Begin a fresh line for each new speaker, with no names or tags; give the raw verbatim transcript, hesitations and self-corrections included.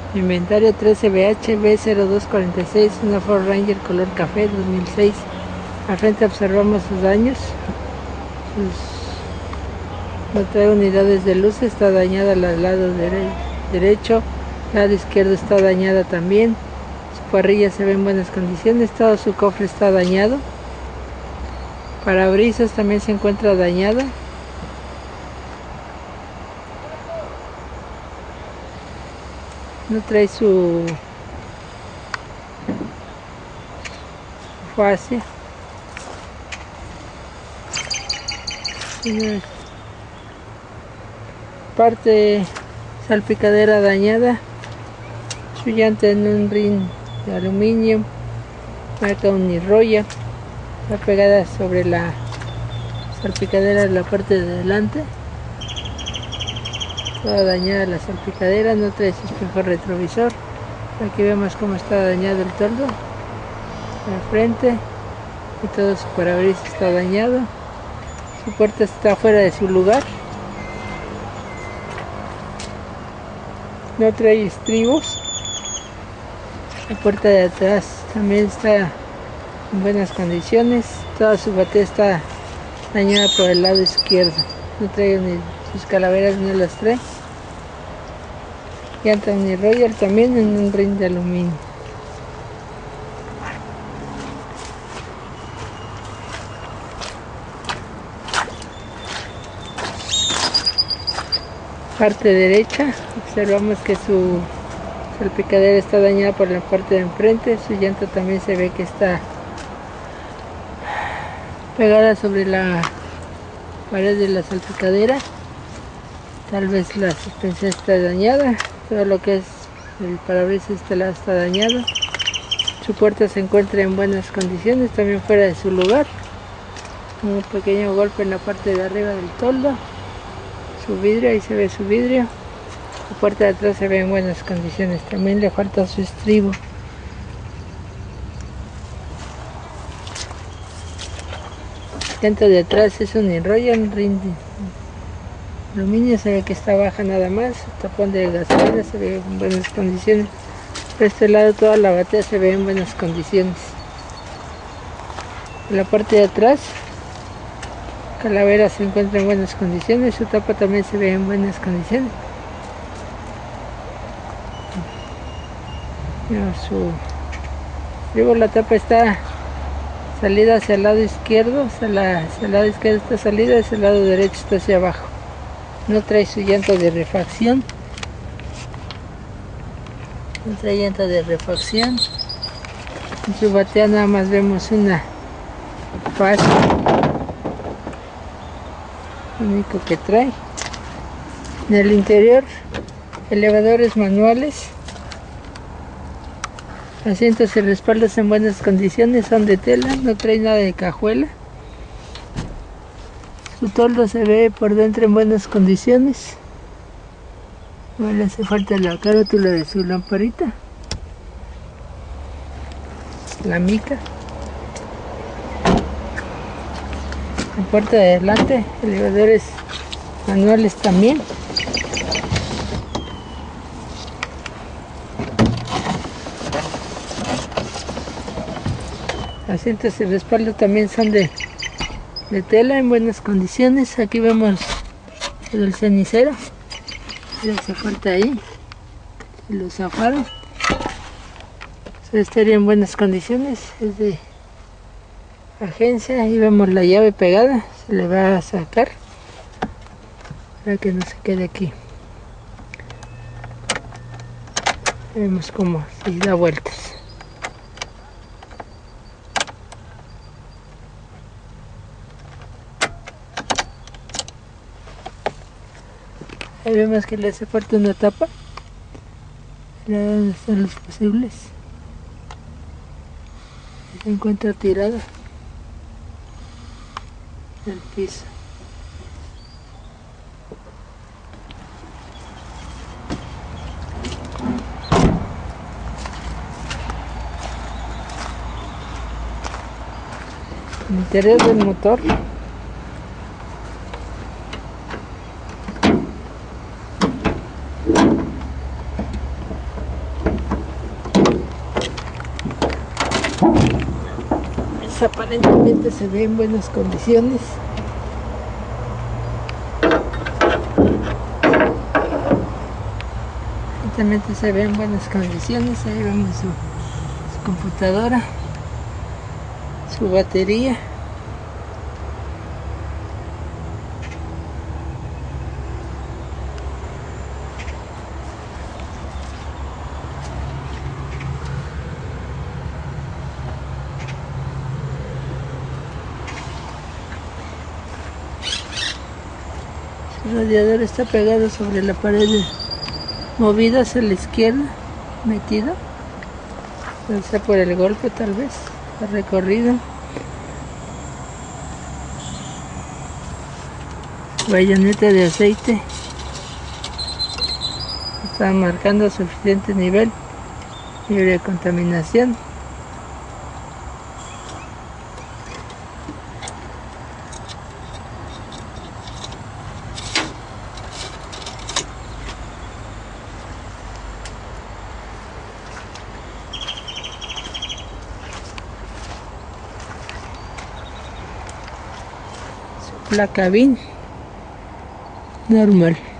Inventario trece B H B cero dos cuatro seis, una Ford Ranger color café dos mil seis. Al frente observamos sus daños. Sus... No trae unidades de luz, está dañada al lado dere... derecho. El lado izquierdo está dañada también. Su parrilla se ve en buenas condiciones, todo su cofre está dañado. Parabrisas también se encuentra dañado. No trae su fascia. Parte salpicadera dañada. Su llanta en un rin de aluminio. Marca Uniroyal. Está pegada sobre la salpicadera de la parte de delante. Toda dañada la salpicadera, no trae su espejo retrovisor. Aquí vemos cómo está dañado el toldo al frente y todo su parabrisas está dañado. Su puerta está fuera de su lugar. No trae estribos. La puerta de atrás también está en buenas condiciones. Toda su batea está dañada por el lado izquierdo. No trae ni sus calaveras, no las trae. Llanta Uniroyal también en un rin de aluminio. Parte derecha, observamos que su salpicadera está dañada por la parte de enfrente. Su llanta también se ve que está pegada sobre la pared de la salpicadera. Tal vez la suspensión está dañada. Todo lo que es el parabrisas este lado está dañado. Su puerta se encuentra en buenas condiciones, también fuera de su lugar. Un pequeño golpe en la parte de arriba del toldo. Su vidrio, ahí se ve su vidrio. La puerta de atrás se ve en buenas condiciones. También le falta su estribo. Llanta de atrás es un Uniroyal, rin de aluminio, se ve que está baja nada más. El tapón de gasolina se ve en buenas condiciones. Por este lado toda la batea se ve en buenas condiciones. En la parte de atrás, calavera se encuentra en buenas condiciones. Su tapa también se ve en buenas condiciones. Mira, su... Luego la tapa está salida hacia el lado izquierdo, hacia, la, hacia el lado izquierdo está salida, hacia el lado derecho está hacia abajo. No trae su llanta de refacción. No trae llanta de refacción. En su batea nada más vemos una fase. Lo único que trae. En el interior, elevadores manuales. Asientos y respaldos en buenas condiciones, son de tela, no trae nada de cajuela. Su toldo se ve por dentro en buenas condiciones. No le hace falta la carátula de su lamparita. La mica. La puerta de adelante, elevadores manuales también. Asientos y respaldo también son de, de tela en buenas condiciones. Aquí vemos el cenicero. Le hace falta ahí. Lo zafaron. Su estéreo en buenas condiciones. Es de agencia. Ahí vemos la llave pegada. Se le va a sacar para que no se quede aquí. Vemos cómo se da vueltas. Ahí vemos que le hace falta una tapa. ¿Dónde están los fusibles? Se encuentra tirada en el piso. El interior del motor. pues aparentemente se ve en buenas condiciones. Aparentemente se ve en buenas condiciones. Ahí vemos su, su computadora, su batería. El radiador está pegado sobre la pared, movido hacia la izquierda, metido, o sea, por el golpe tal vez, el recorrido. Bayoneta de aceite, está marcando suficiente nivel, libre de contaminación. Placa B I N normal.